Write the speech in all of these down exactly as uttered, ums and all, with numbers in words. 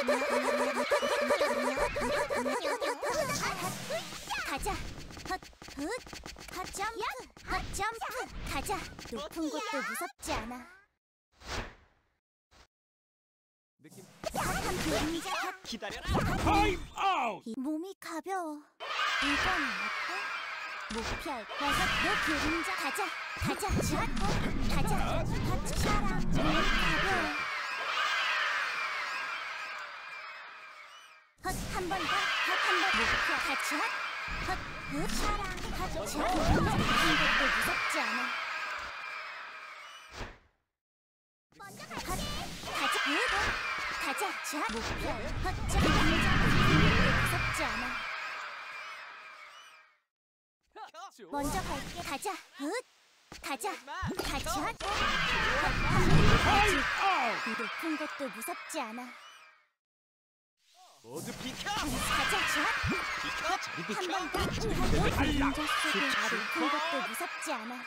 가자. 헛, 훗, 헛 점프, 헛 점프. 가자. 높은 곳도 무섭지 않아. 느낌 핫한 그림자. 핫. 기다려라. 타임 아웃. 이 몸이 가벼워. 이건 어때? 못 피할 버섯 너 그림자. 가자. 가자. 샷. 가자. 헛 샤라. 몸이 가벼워. 헛 한 번 더. 헛 한 번. 못 피할. 같이 헛. 헛. 헛 샤라. 헛 샤라. 높은 것도 무섭지 않아. 먼저 갈게. 가자. 헛. 가자. 샷. 못 피할. 헛 점. 무섭지 않아. 먼저 갈게. 가자. 헛. 가자. 같이 헛. 타임 아웃. 이 높은 것도 무섭지 않아. 모두 비켜. 가자. 샷. 비켜. 저리 비켜. 한 번 더. 그림자 속에 높은 것도 무섭지 않아.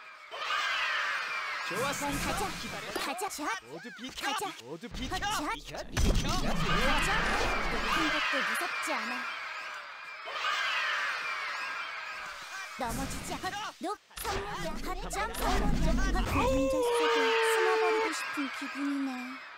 좋았어. 넌 가자. 기다려. 가자. 샷. 모두 비켜. 가자. 모두 비켜. 헛샷. 비켜. 저리 비켜. 가자. 높은 것도 무섭지 않아. 넘어지지 않아. 높. 선물이야. 헛점. 선물이야. 그림자 속에 숨어버리고 싶은 기분이네.